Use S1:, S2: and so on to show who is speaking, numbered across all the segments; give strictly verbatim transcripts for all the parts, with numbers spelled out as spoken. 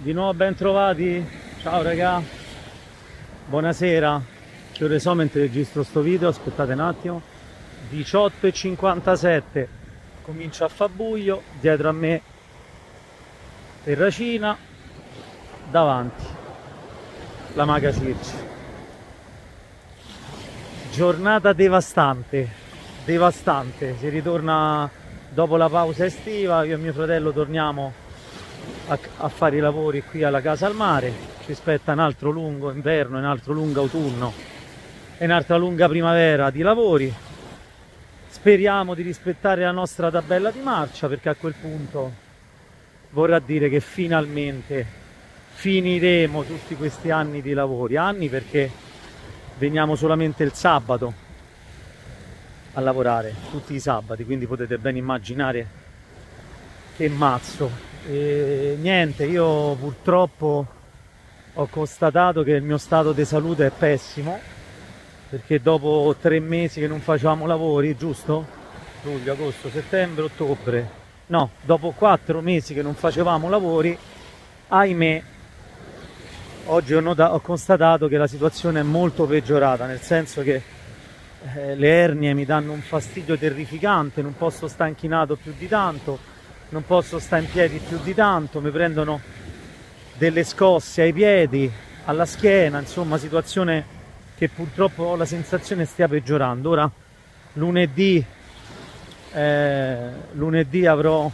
S1: Di nuovo ben trovati, ciao raga, buonasera, che ore so mentre registro sto video, aspettate un attimo, diciotto e cinquantasette, comincia a fa buio, dietro a me Terracina, davanti la Maga Circe. Giornata devastante, devastante, si ritorna dopo la pausa estiva, io e mio fratello torniamo A, a fare i lavori qui alla casa al mare, ci aspetta un altro lungo inverno, un altro lungo autunno e un'altra lunga primavera di lavori. Speriamo di rispettare la nostra tabella di marcia, perché a quel punto vorrà dire che finalmente finiremo tutti questi anni di lavori, anni perché veniamo solamente il sabato a lavorare, tutti i sabati, quindi potete ben immaginare che mazzo. E niente, io purtroppo ho constatato che il mio stato di salute è pessimo, perché dopo tre mesi che non facevamo lavori, giusto? Luglio, agosto, settembre, ottobre, no, dopo quattro mesi che non facevamo lavori, ahimè, oggi ho, nota- ho constatato che la situazione è molto peggiorata, nel senso che eh, le ernie mi danno un fastidio terrificante, non posso stare inchinato più di tanto, non posso stare in piedi più di tanto, mi prendono delle scosse ai piedi, alla schiena, insomma situazione che purtroppo ho la sensazione stia peggiorando. Ora lunedì, eh, lunedì avrò,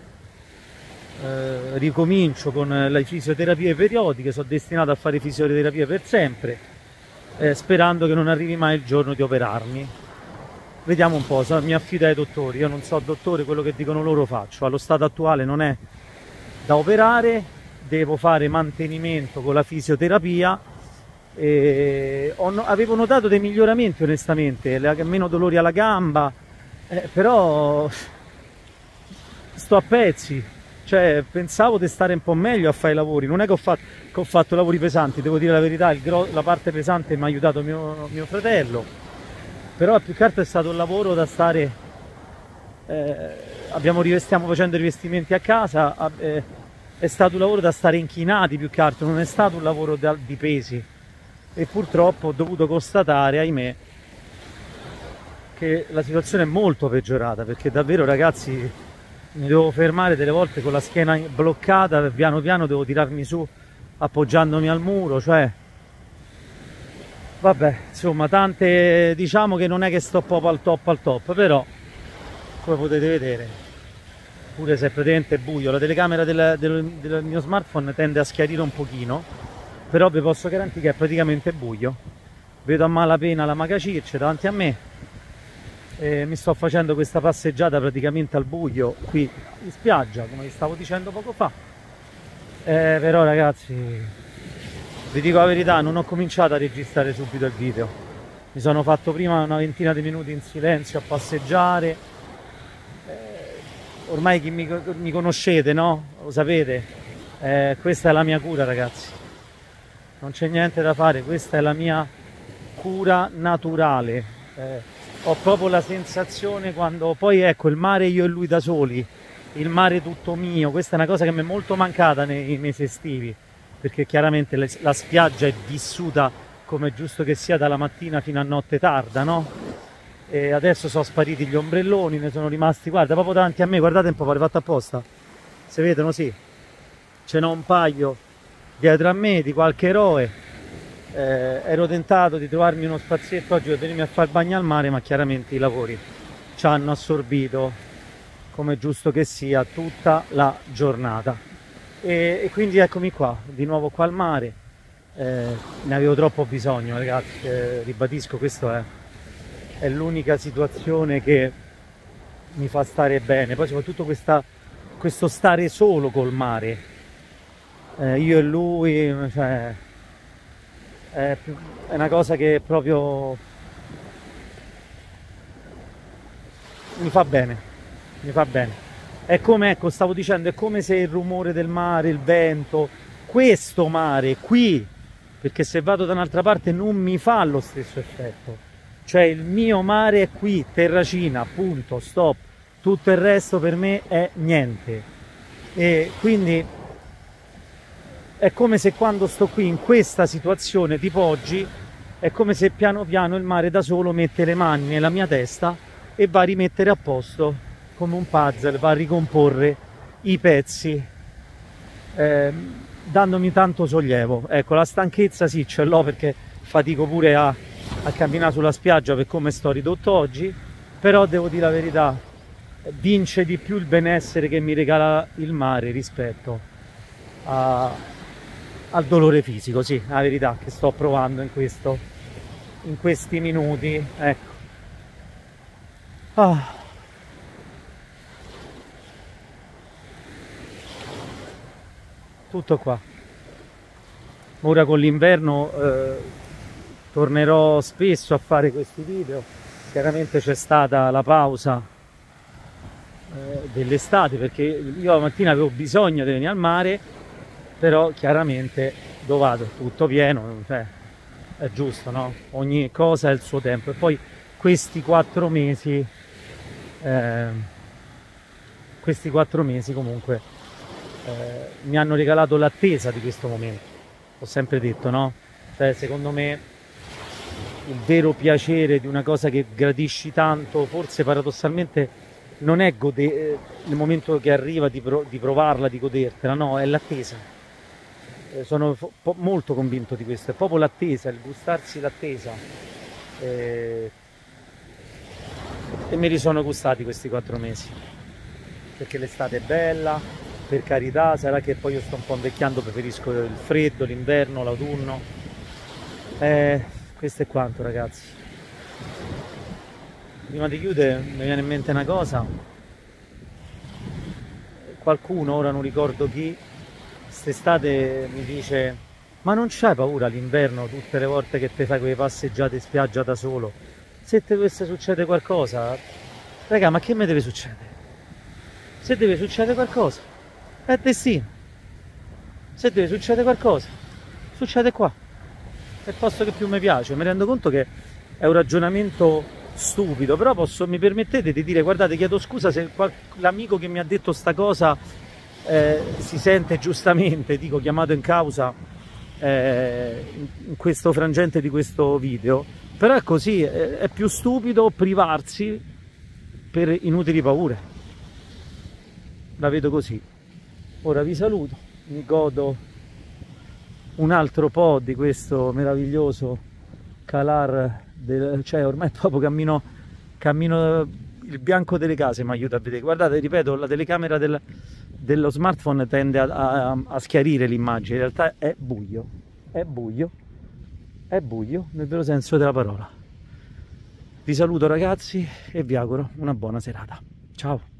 S1: eh, ricomincio con le fisioterapie periodiche, sono destinato a fare fisioterapia per sempre, eh, sperando che non arrivi mai il giorno di operarmi. Vediamo un po', so, mi affido ai dottori, io non so dottore, quello che dicono loro faccio. Allo stato attuale non è da operare, devo fare mantenimento con la fisioterapia e ho, avevo notato dei miglioramenti onestamente, meno dolori alla gamba, eh, però sto a pezzi, cioè pensavo di stare un po' meglio a fare i lavori, non è che ho fatto, che ho fatto lavori pesanti, devo dire la verità, il gro la parte pesante mi ha aiutato mio, mio fratello. Però più che altro è stato un lavoro da stare, eh, abbiamo, stiamo facendo rivestimenti a casa, eh, è stato un lavoro da stare inchinati più che altro, non è stato un lavoro da, di pesi, e purtroppo ho dovuto constatare, ahimè, che la situazione è molto peggiorata, perché davvero ragazzi mi devo fermare delle volte con la schiena bloccata, piano piano devo tirarmi su appoggiandomi al muro, cioè... Vabbè, insomma, tante, diciamo che non è che sto proprio al top al top, però come potete vedere, pure se è praticamente buio, la telecamera del, del, del mio smartphone tende a schiarire un pochino, però vi posso garantire che è praticamente buio. Vedo a malapena la Maga Circe davanti a me e mi sto facendo questa passeggiata praticamente al buio qui in spiaggia, come vi stavo dicendo poco fa. Eh, però ragazzi, vi dico la verità, non ho cominciato a registrare subito il video, mi sono fatto prima una ventina di minuti in silenzio a passeggiare, eh, ormai chi mi, mi conoscete, no? Lo sapete, eh, questa è la mia cura ragazzi, non c'è niente da fare, questa è la mia cura naturale, eh, ho proprio la sensazione quando poi ecco il mare io e lui da soli, il mare tutto mio, questa è una cosa che mi è molto mancata nei mesi estivi, perché chiaramente la spiaggia è vissuta come è giusto che sia dalla mattina fino a notte tarda, no? E adesso sono spariti gli ombrelloni, ne sono rimasti, guarda, proprio davanti a me, guardate un po', pare fatto apposta, si vedono, sì, ce n'ho un paio dietro a me di qualche eroe, eh, ero tentato di trovarmi uno spazietto oggi per venirmi a fare il bagno al mare, ma chiaramente i lavori ci hanno assorbito, come è giusto che sia, tutta la giornata. E, e quindi eccomi qua, di nuovo qua al mare, eh, ne avevo troppo bisogno ragazzi, eh, ribadisco, questa è, è l'unica situazione che mi fa stare bene, poi soprattutto questa, questo stare solo col mare, eh, io e lui, cioè, è, è una cosa che proprio mi fa bene, mi fa bene. È come, ecco, stavo dicendo, è come se il rumore del mare, il vento, questo mare qui, perché se vado da un'altra parte non mi fa lo stesso effetto. Cioè il mio mare è qui, Terracina, punto, stop. Tutto il resto per me è niente. E quindi è come se quando sto qui in questa situazione, tipo oggi, è come se piano piano il mare da solo mette le mani nella mia testa e va a rimettere a posto, come un puzzle, va a ricomporre i pezzi, eh, dandomi tanto sollievo. Ecco, la stanchezza sì, ce l'ho perché fatico pure a, a camminare sulla spiaggia per come sto ridotto oggi, però devo dire la verità, vince di più il benessere che mi regala il mare rispetto a, al dolore fisico, sì, la verità che sto provando in questo, in questi minuti, ecco. Ah. Tutto qua. Ora con l'inverno eh, tornerò spesso a fare questi video. Chiaramente c'è stata la pausa eh, dell'estate perché io la mattina avevo bisogno di venire al mare, però chiaramente dove vado? Tutto pieno, cioè, è giusto, no? Ogni cosa ha il suo tempo. E poi questi quattro mesi, eh, questi quattro mesi comunque eh, mi hanno regalato l'attesa di questo momento. Ho sempre detto, no? Cioè, secondo me il vero piacere di una cosa che gradisci tanto, forse paradossalmente non è godere, il momento che arriva di, pro, di provarla, di godertela, no, è l'attesa. Eh, sono molto convinto di questo, è proprio l'attesa, il gustarsi l'attesa. Eh, e me li sono gustati questi quattro mesi, perché l'estate è bella, per carità, sarà che poi io sto un po' invecchiando, preferisco il freddo, l'inverno, l'autunno. Eh, questo è quanto, ragazzi. Prima di chiudere mi viene in mente una cosa. Qualcuno, ora non ricordo chi, quest'estate mi dice: ma non c'hai paura l'inverno tutte le volte che ti fai quelle passeggiate in spiaggia da solo? Se ti dovesse succedere qualcosa, raga, ma che mi deve succedere? Se deve succedere qualcosa, è destino. Se deve succedere qualcosa, succede qua. È il posto che più mi piace. Mi rendo conto che è un ragionamento stupido, però posso, mi permettete di dire: guardate, chiedo scusa se l'amico che mi ha detto sta cosa eh, si sente giustamente, dico, chiamato in causa eh, in questo frangente di questo video, però è così, è, è più stupido privarsi per inutili paure. La vedo così. Ora vi saluto, mi godo un altro po' di questo meraviglioso calar del, cioè ormai proprio cammino, cammino il bianco delle case mi aiuta a vedere. Guardate, ripeto, la telecamera del, dello smartphone tende a, a, a schiarire l'immagine, in realtà è buio, è buio, è buio nel vero senso della parola. Vi saluto, ragazzi, e vi auguro una buona serata. Ciao!